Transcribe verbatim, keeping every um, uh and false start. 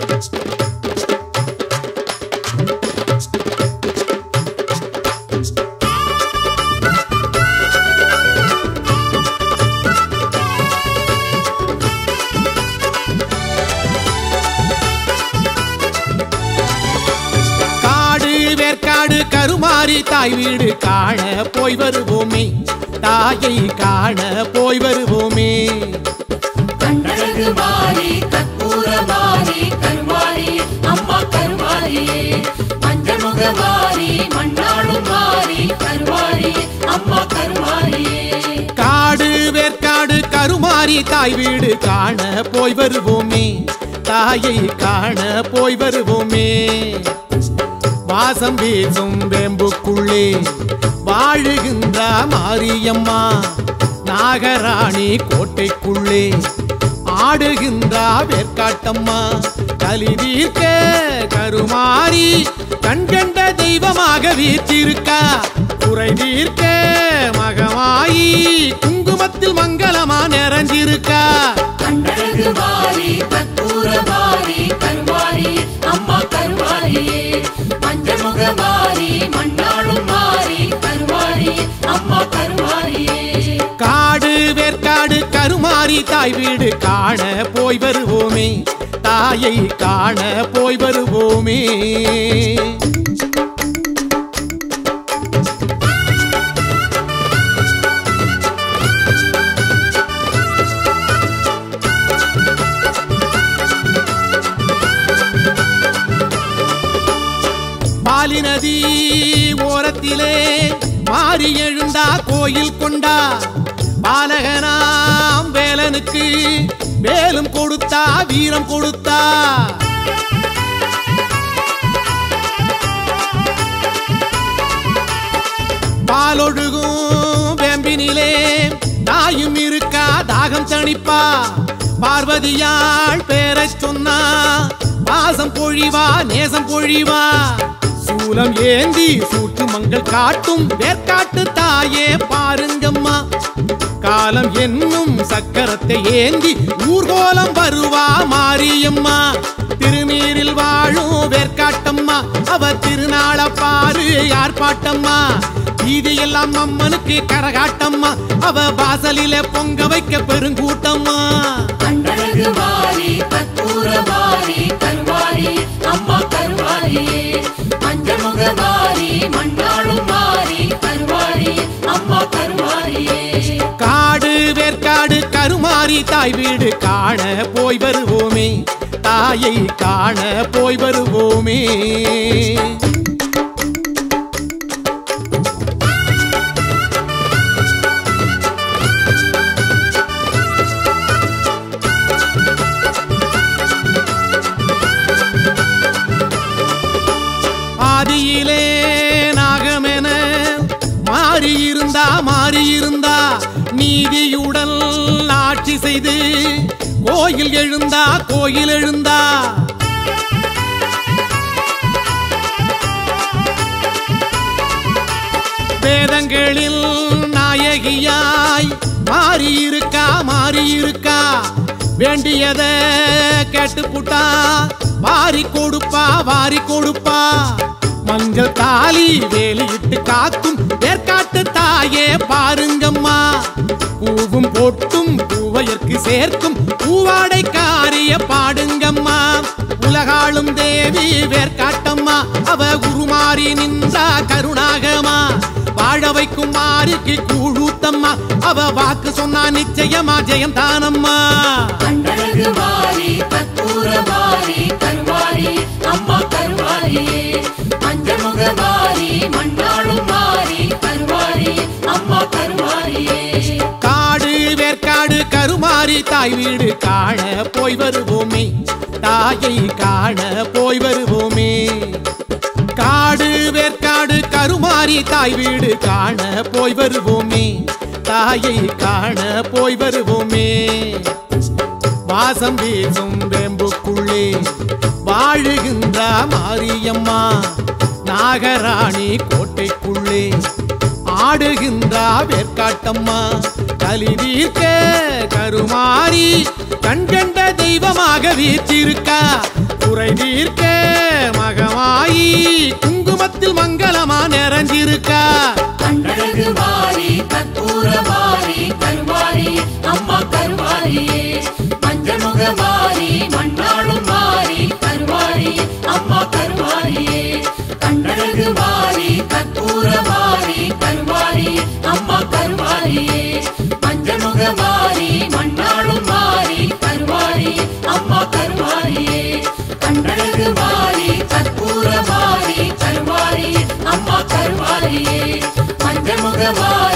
கருமாரி தாய் வீடு காண போய் வருவோமே தாயை காண போய் வருவோமே கண்டழகு மாறி கற்பூர மாறி கருமாரி அம்மா கருமாரி மஞ்சமுக மாறி மண்ணாளும் மாறி கருமாரி அம்மா கருமாரி காடு வேற்காடு கருமாரி தாய் வீடு காண போய் வருவோமே தாயை காண போய் வருவோமே வாசம் வீசும் வேம்புக்குள்ளே வாழுகின்ற மாரியம்மா நாகராணி கோட்டைக்குள்ளே ஆடுகின்ற வேற்காட்டம்மா கலி தீர்க்க கருமாரி கண்கண்ட தெய்வமாக வீற்றிருக்கா குறை தீர்க்க மகமாயி குங்குமத்தில் மங்களமா நிறைஞ்சிருக்கா கண்டழகு மாறி கற்பூர மாறி கருமாரி அம்மா கருமாரி மஞ்சமுக மாறி மண்ணாளும் மாறி கருமாரி அம்மா கருமாரி காடு வேற்காடு கருமாரி தாய் வீடு காண போய் வருவோமே தாயை காண போய் வருவோமே பாலி நதி ஓரத்திலே மாறி எழுந்தா கோயில் கொண்டா பாலகனாம் வேலனுக்கு வேலும் கொடுத்தா வீரம் கொடுத்தா பாலொழுகும் வேம்பினிலே தாயும் இருக்கா தாகம் தணிப்பா பார்வதியாள் பேரை சொன்னா பாசம் பொழிவா நேசம் பொழிவா சூலம் ஏந்தி சூட்டு மங்கள் காட்டும் வேற்காட்டு தாயே பாருங்கம்மா காலம் என்னும் சக்கரத்தை ஏந்தி ஊர்கோலம் வருவா மாரியம்மா திருநீரில் வாழும் வேற்காட்டம்மா அவ திருநாள பாரு யார் பாட்டம்மா வீதியெல்லாம் அம்மனுக்கு கரகாட்டம்மா அவ வாசலில பொங்க வைக்க பெருங்கூட்டம்மா கண்டழகு மாறி கற்பூர மாறி கருமாரி அம்மா கருமாரி மஞ்சமுக மாறி மண்ணாளும் மாறி கருமாரி அம்மா கருமாரி காடு வேற்காடு கருமாரி தாய் வீடு காண போய் வருவோமே தாயை காண போய் வருவோமே ஆதியிலே நாகமென மாறியிருந்தா மாறியிருந்தா நீதியுடன் ஆட்சி செய்து கோயில் எழுந்தா கோயில் எழுந்தா வேதங்களில் நாயகியாய் மாறியிருக்கா மாறியிருக்கா வேண்டியத கேட்டுப்புட்டா வாரி கொடுப்பா வாரி கொடுப்பா மஞ்சள் தாலி வேலியிட்டு காக்கும் வேற்காட்டு தாயே பாருங்கம்மா பூவும் பொட்டும் பூவையற்கு சேர்க்கும் பூவாடை காரிய பாடுங்கம்மா உலகாளும் தேவி வேற்காட்டம்மா அவ உருமாறி நின்றா கருணாகமா வாழ வைக்கும் மாறிக்கு கூழூத்தம்மா அவ வாக்கு சொன்னா நிச்சயமா ஜெயந்தானம்மா கண்டழகு மாறி கற்பூர மாறி கருமாரி அம்மா கருமாரி மஞ்சமுக மாறி மண்ணாளும் மாறி கருமாரி அம்மா கருமாரி காடு வேற்காடு கருமாரி தாய் வீடு காண போய் வருவோமே தாயை காண போய் வருவோமே காடு வேற்காடு கருமாரி தாய் வீடு காண போய் வருவோமே தாயை காண போய் வருவோமே வாசம் வீசும் வேம்புக்குள்ளே வாழுகின்ற மாரியம்மா நாகராணி கோட்டைக்குள்ளே ஆடுகின்ற வேற்காட்டம்மா கலி தீர்க்க கருமாரி கண்கண்ட தெய்வமாக வீற்றிருக்கா குறை இருக்கா கண்டழகு மாறி கற்பூர மாறி கருமாரி அம்மா கருமாரியே பஞ்சமுக மாறி மண்ணாளும் மாறி கருமாரி அம்மா கருமாரியே கண்டழகு மாறி கற்பூர மாறி கருமாரி அம்மா கருமாரியே பஞ்சமுக மாறி மண்ணாளும் மாறி கருமாரி அம்மா கருமாரியே கண்டழகு மாறி கற்பூர மாறி கருமாரி அம்மா கருமாரியே பஞ்சமுக மாறி